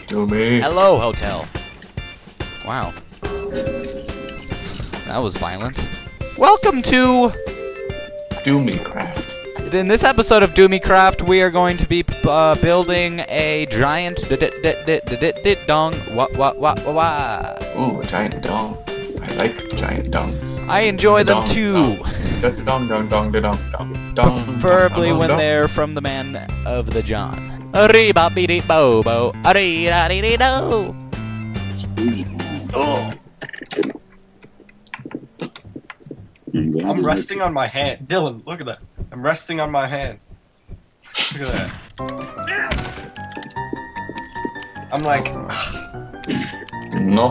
Do me. Hello, hotel. Wow. That was violent. Welcome to... Do me craft. In this episode of Do Me Craft, we are going to be building a giant dong. Ooh, a giant dong. I like giant dongs. I enjoy them too. Dong dong dong dong dong. Preferably when they're from the man of the John. Arriba-be-de-bo-bo. Arri-da-dee-dee-do. I'm resting on my hand. Dylan, look at that. I'm resting on my hand. Look at that. I'm like... No.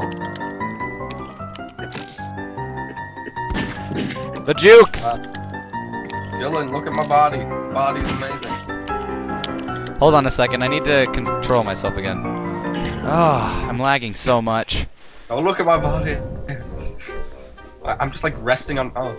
The jukes! Dylan, look at my body. Body's amazing. Hold on a second, I need to control myself again. Oh, I'm lagging so much. Oh, look at my body. I'm just like resting on... Oh.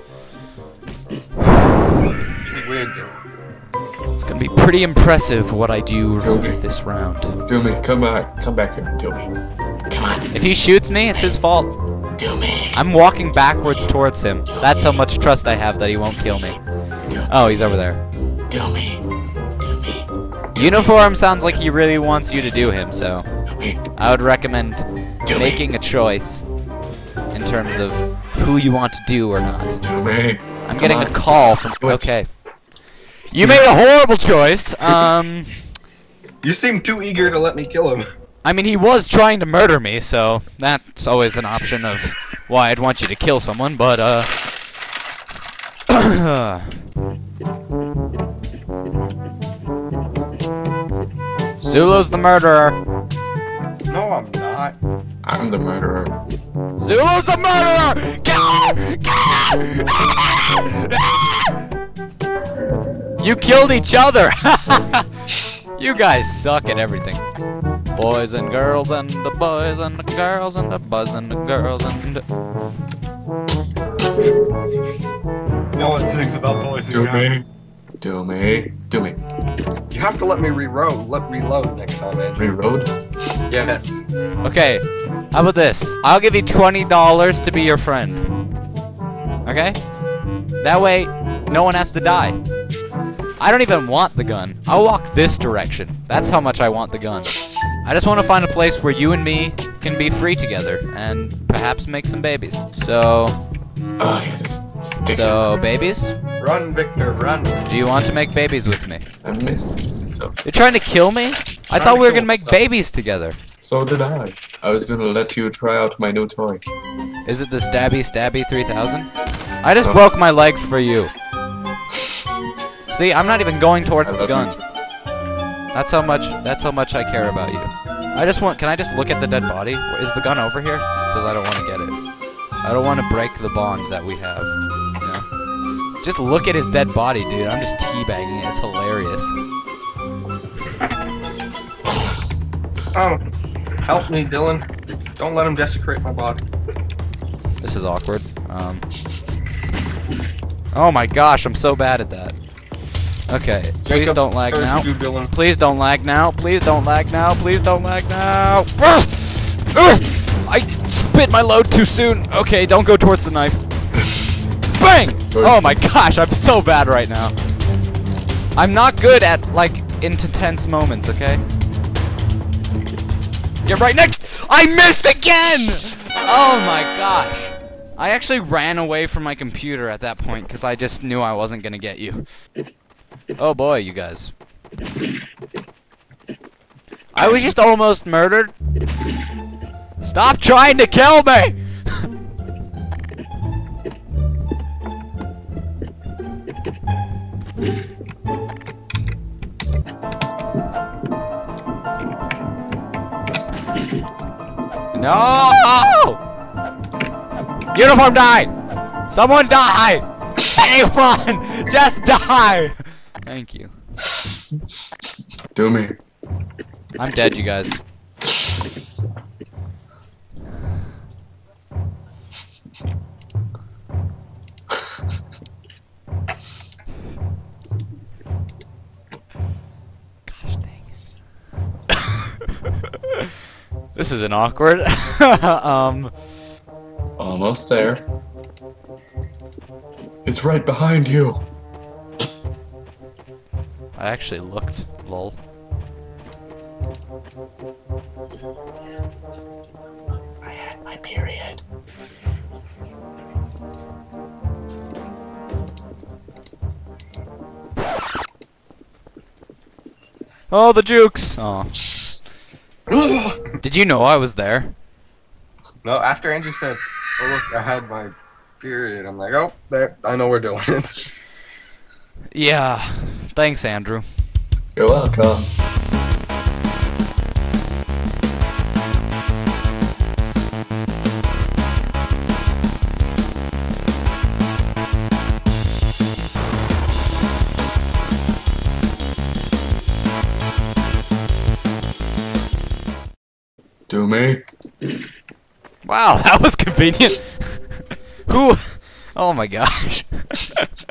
Really weird, dude. It's gonna be pretty impressive what I do this round. Do me. Come back here and do me. Come on. If he shoots me, it's his fault. Do me. I'm walking backwards towards him. That's how much trust I have that he won't kill me. Oh, he's over there. Do me. Do me. Uniform sounds like he really wants you to do him, so Do me. I would recommend Do me. making a choice in terms of who you want to do or not. Do me. I'm getting a call from... Do it. Okay. You made a horrible choice. You seem too eager to let me kill him. I mean, he was trying to murder me, so that's always an option of why I'd want you to kill someone, but, Zulu's the murderer. No, I'm not. I'm the murderer. Zulu's the murderer! You killed each other! You guys suck at everything. Boys and girls and the boys and the girls and the boys and the girls and the... No one thinks about boys and Do me. girls. Do me. Do me. You have to let me reload next time, Andrew. Reload. Yes. Okay, how about this? I'll give you $20 to be your friend. Okay? That way, no one has to die. I don't even want the gun. I'll walk this direction. That's how much I want the gun. I just want to find a place where you and me can be free together and perhaps make some babies. So, Oh, yeah, just stick babies? Run, Victor, run. Do you want to make babies with me? I missed. So You're trying to kill me? I thought we were gonna make babies together. did I. I was gonna let you try out my new toy. Is it the Stabby 3000? I just broke my leg for you. See, I'm not even going towards I the love gun. That's how much I care about you. Can I just look at the dead body? Is the gun over here? Because I don't want to get it. I don't want to break the bond that we have. You know? Just look at his dead body, dude. I'm just teabagging it. It's hilarious. Oh, help me, Dylan. Don't let him desecrate my body. This is awkward. Oh my gosh, I'm so bad at that. Okay, please Jacob, don't lag first now. you, Dylan. Please don't lag now. Please don't lag now. Please don't lag now. I spit my load too soon. Okay, don't go towards the knife. Bang! Oh my gosh, I'm so bad right now. I'm not good at, like, intense moments, okay? Get right next! I missed again! Oh my gosh. I actually ran away from my computer at that point because I just knew I wasn't gonna get you. Oh boy, you guys. I was just almost murdered. Stop trying to kill me! No! Uniform died! Someone die! Anyone! Just die! Thank you. Do me. I'm dead, you guys. Gosh dang it. This isn't awkward. Almost there. It's right behind you. I actually looked. Lol. I had my period. Oh, the jukes! Oh. Did you know I was there? No, after Andrew said, "Oh look, I had my period," I'm like, "Oh, there, I know we're doing it." Yeah. Thanks, Andrew. You're welcome. Do me? Wow, that was convenient. Who? Oh my gosh.